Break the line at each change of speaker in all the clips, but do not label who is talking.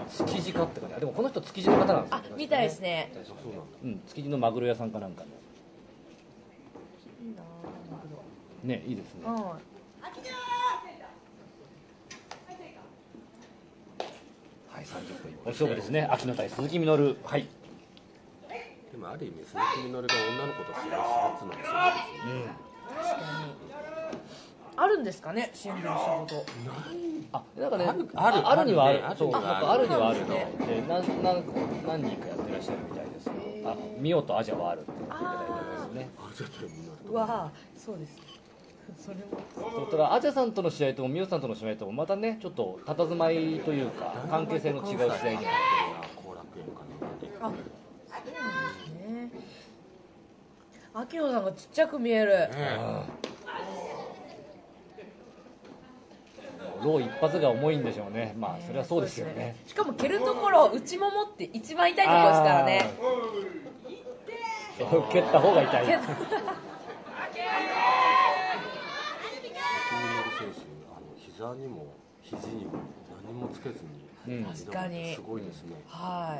築地かって感じ。でもこの人築地の方なんですよ。
あ、みたいですね。
うん、築地のマグロ屋さんかなんかの。
いいなマグロ。
ね、いいですね。はい、30分。お勝負ですね。秋野対鈴木みのる。はい。
でもある意味鈴木みのるが女の子と試合するっていうのはすごいですね。
確かに。あるんですかね、新聞の仕事。
あ、なんかね、
ある
にはある。
ね
そう、なんかあるにはあるね。
あ
で、何人かやってらっしゃるみたいですけど、あ、ミオとアジャはあるって言ってたみたいですね。
あ、じゃあみんな
うわー、そうです。それも。
そう、ただアジャさんとの試合ともミオさんとの試合ともまたね、ちょっと佇まいというか関係性の違う試合になってるな。
後楽園かな。
あ、そうなんですね。秋野さんがちっちゃく見える。
ロー一発が重いんでしょうね。まあそれはそうですよね。
しかも蹴るところ内ももって一番痛いところですからね。
そう、蹴った方が痛い。
秋みのる選手、膝にも肘にも何もつけずに、
確かに
すごいですね。
はい。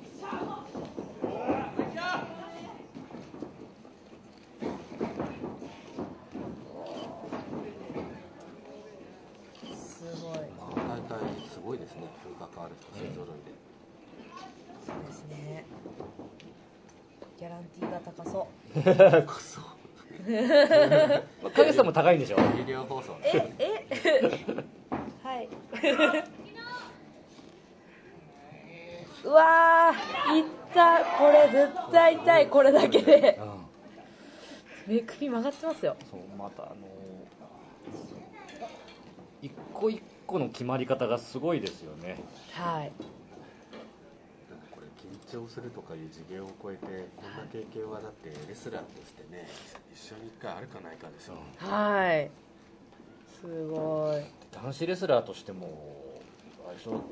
すごい。
大会すごいですね。風格ある人勢ぞろいで。
そうですね。ギャランティーが高そう。
こそ。
影さんも高いんでしょ。
有料放送。
はい。うわー、いった。これ絶対痛い。これだけで。目首曲がってますよ。
そう、また一個一個の決まり方がすごいですよね。
はい。
これ緊張するとかいう次元を超えて、こんな経験はだってレスラーとしてね、一緒に一回あるかないかでしょ。
はい。すごい。
男子レスラーとしてもあれでしょ、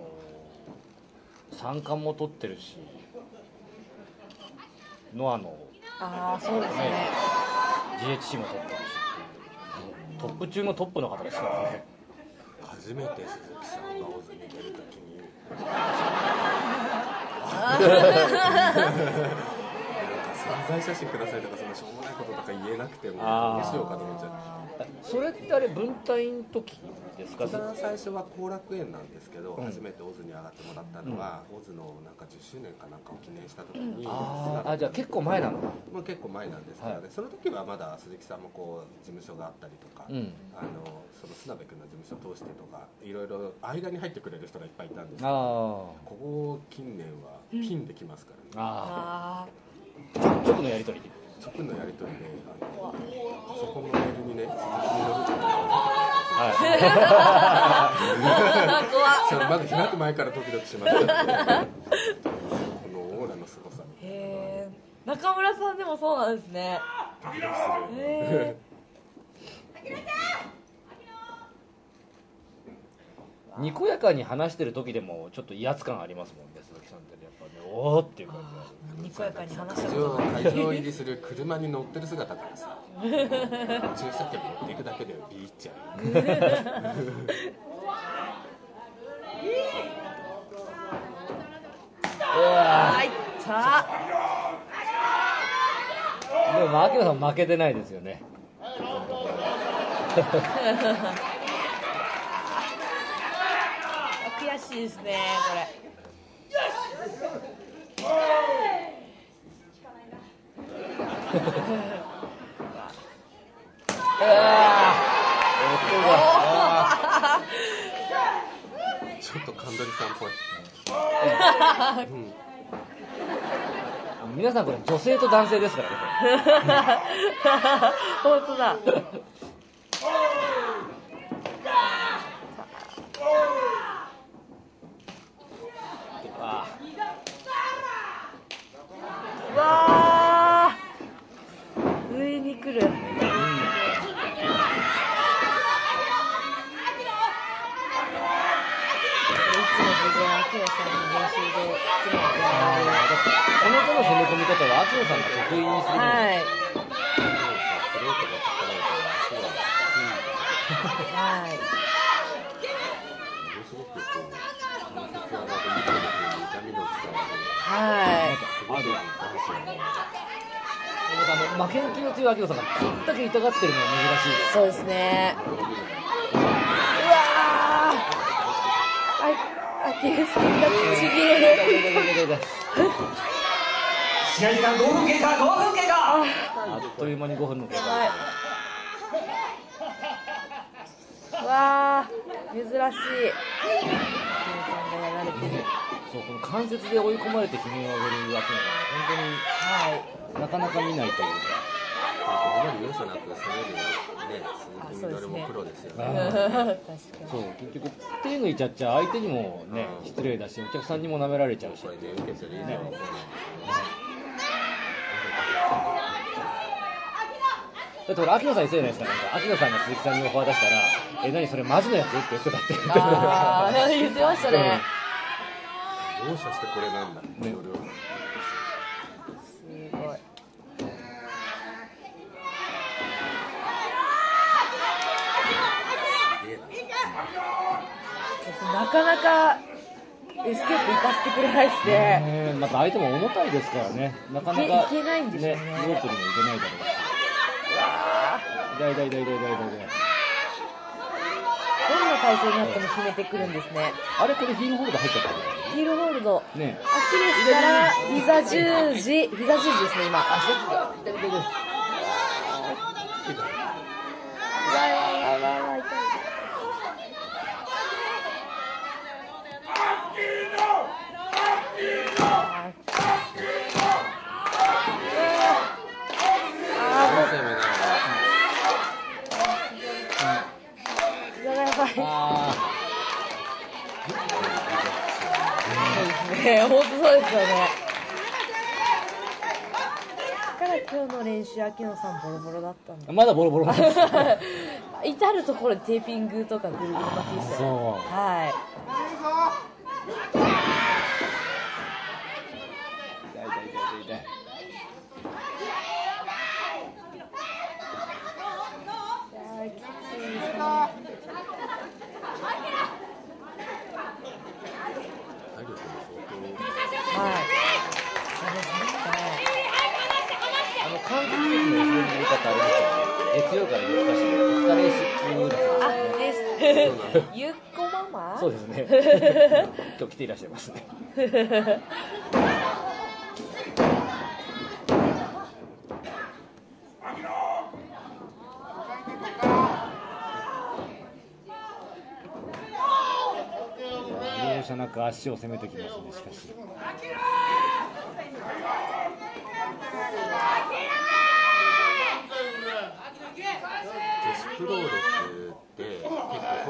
三冠も取ってるし、ノアの
ああ、そうですね。
GHC も取ってるし、トップ中のトップの方ですからね。
初めて鈴木さんがオズに出るときに宣材写真くださいとか、そのしょうもないこととか言えなくてもどうしようかと思っちゃう。
それってあれ分隊の時ですか？
一番最初は後楽園なんですけど、初めてオズに上がってもらったのは、オズのなんか10周年かなんかを記念した時に、
じゃあ結構前なの？
まあ結構前なんですけどね、その時はまだ鈴木さんもこう事務所があったりとか、その砂部君の事務所を通してとかいろいろ間に入ってくれる人がいっぱいいたんですけど、ここ近年はピンできますからね。
直のやり取り。
直のやり取りで、パソコンのメールにね、鈴木みのるってまだ開く前からドキドキしましたこのオーラのすごさ。
へー、中村さんでもそうなんですね。
ドキドキする。
にこやかに話してる時でもちょっと威圧感ありますもんね、鈴木さんってやっぱね、おーっていう感じが。
にこやかに話してる
会場入りする車に乗ってる姿からさ、駐車券持っていくだけでビーっちゃう。
入った。
でも秋野さん負けてないですよね。
悔しいですね、これ。
ちょっと神取さんっぽい。
皆さんこれ女性と男性ですからね。
本当だ。うわー、上に来る。いつも自分秋野さんの練習でいつも
この手の攻め込み方は秋野さんが得意にする。
はい。はい。
ものすごくこう関節
負けん気の強い明野さんがこんだけ痛がってるのは珍しいです。
そうですね。うわー、アキレス腱がちぎれる。
試合時間5分経過、5分経過。
あっという間に5分の経過。
うわー、珍しい。アキレさんがやられてる。
そう、この関節で追い込まれて悲鳴を上げる明野さんは本当に、なかなか見ないというか。
ここまで容赦なく攻めるね、鈴木みどりもプロですよね。
確かに。
そう、結局手抜いちゃっちゃ相手にもね、失礼だし、お客さんにも舐められちゃうし。
これで受けてる以上はもうね。
だって俺、秋野さんに失礼じゃないですか。なんか秋野さんが鈴木さんにオファー出したら、何それマジのやつって言ってたって。
ああ、言ってましたね。
容赦してこれなんだ。ね、俺は。
すごい。なかなかエスケープ行かせてくれないですね。
また相手も重たいですからね、なかなか
いけないんですよね。
ロープにもいけないだろうし。痛い。どん
な体勢になっても決めてくるんですね。
あれこれヒールホールド入っちゃった
ヒールホールド。
ね。
アキレスから膝十字ですね今。痛い。本当そうですよね。だから今日の練習、秋野さんボロボロだったんだ。
まだボロボロなんです
至るところでテーピングとかぐるぐる巻きでしたよ。はい。
痛い。韓国籍の後ろに入れ方ありますよね。強いから難しい。お疲れしく
ゆっこママ。
そうですね。今日来ていらっしゃいますね。容赦なく足を攻めてきますね。しかし。
プロレスって結構不安で男子を毛嫌いする人が多いじゃ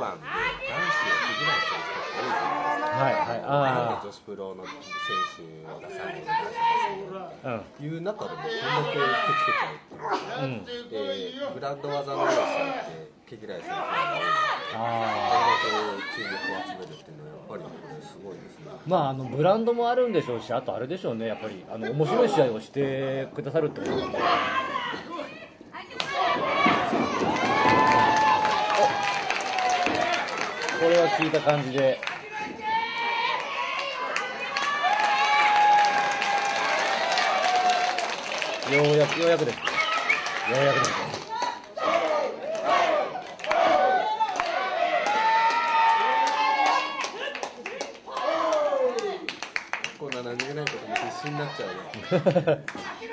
ないですか。なんで女子プロの選手を出さないのかという中でもこんだけ手つけちゃうっていうか、でグランド技の練習って毛嫌いする人が多いので、注目を集めるっていうのはやっぱりこれすごいですね。
まあブランドもあるんでしょうし、あとあれでしょうね、やっぱり面白い試合をしてくださるってことなんで。これは聞いた感じで。ようやくですね。
こんな何気ないことも必死になっちゃうね。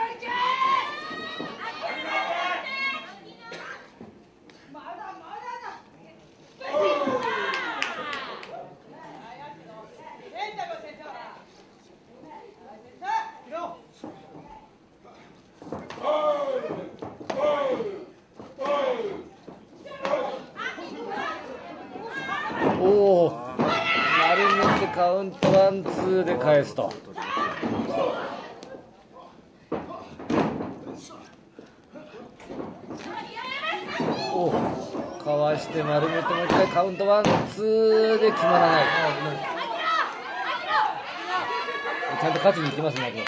カウントワンツーで返すと。かわして丸めてもう一回カウントワンツーで決まらない。ちゃんと勝ちに行きますね。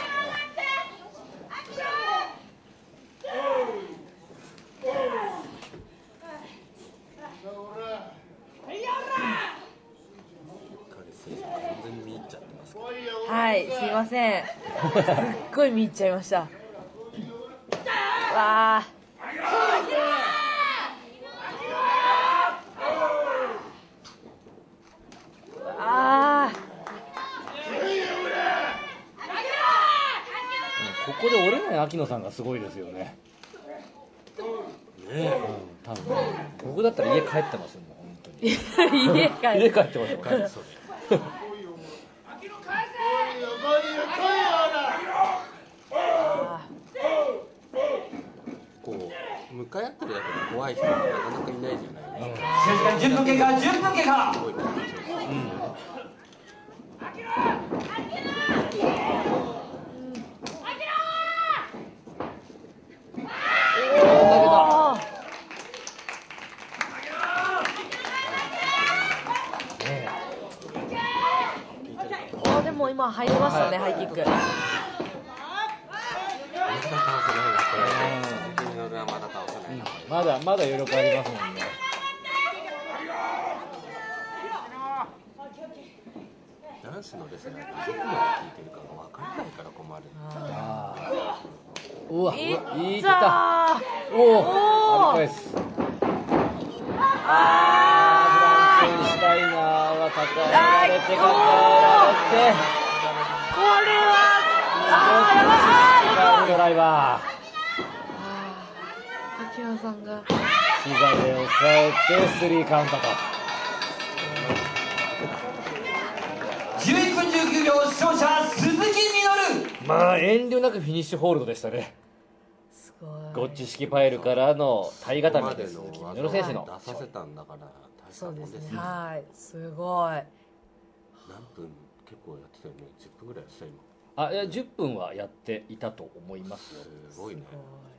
完全に見入っちゃってま
はい、すいません。すっごい見入っちゃいました。わあ。
ここで折れない秋野さんがすごいですよね。ねえ、多分僕だったら家帰ってますよ、もう本当に。家帰ってますよ。帰ってそう。
こう向かい合ってるだけで怖い人がなかなかいないじゃないですか。
試合時間10分経過、10分経過。
すごい感じ。
でも今入りましたね、ハイキック。
まだ余力ありますもんね。
男子のレスラーがどこまで聞いてるかが分からないから困る。
うわ、いった。おお、あれ返す。フランケンシュタイナーが抱えられてこれはやばい。ドライバー。
秋野さんが
膝で押さえて3カウントと。
11分19秒、勝者鈴木みのる。
まあ遠慮なくフィニッシュホールドでしたね。
すごい。
ゴッチ式パイルからの体固めで鈴木みのる選手の
出させたんだから大したもんですね。
はい、すごい。
何分結構やってたよね。10分ぐらいやってた今。
いや10分はやっていたと思いますよ。
すごいね。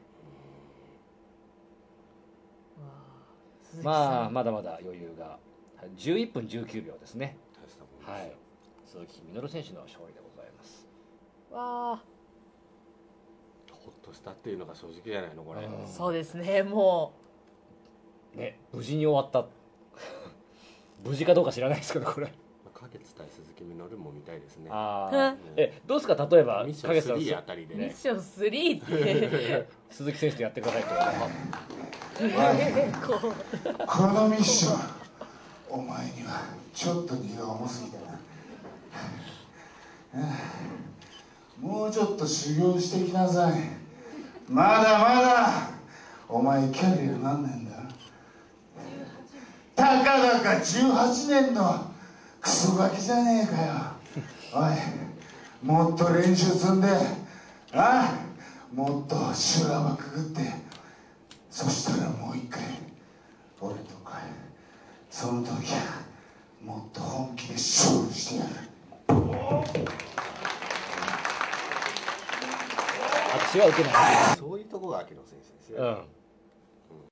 まあまだまだ余裕が。11分19秒ですね。はい。鈴木みのる選手の勝利でございます。
わあ。
ほっとしたっていうのが正直じゃないのこれ。
そうですね、も
うね、無事に終わった。無事かどうか知らないですけどこれ。
花月対鈴木みのるも見たいですね。
どうですか、例えば
ミッション3あたりで
ミッション3って
鈴木選手とやってくださいと。
このミッションお前にはちょっと荷が重すぎたな。もうちょっと修行してきなさい。まだまだお前キャリア何年だ。たかだか18年のクソガキじゃねえかよ。おい、もっと練習積んで、もっと修羅場くぐって、そしたらもう一回俺とか、その時はもっと本気で勝負してやる。
拍手は受けない。
そういうところが秋野選手ですよ。